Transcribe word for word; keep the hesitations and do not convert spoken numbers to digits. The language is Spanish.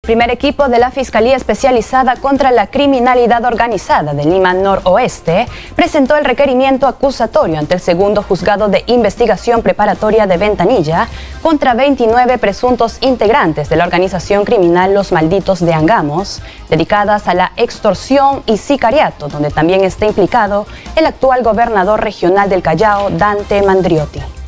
Primer equipo de la Fiscalía Especializada contra la Criminalidad Organizada de Lima Noroeste presentó el requerimiento acusatorio ante el segundo juzgado de investigación preparatoria de Ventanilla contra veintinueve presuntos integrantes de la organización criminal Los Malditos de Angamos, dedicadas a la extorsión y sicariato, donde también está implicado el actual gobernador regional del Callao, Dante Mandriotti.